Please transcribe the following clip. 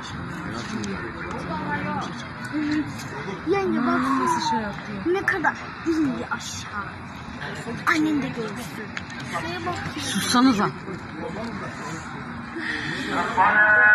Yenge bak nasıl şey yapıyor. ne kadar indi aşağı. Annen de görsün. Şuraya bak. Sussanıza.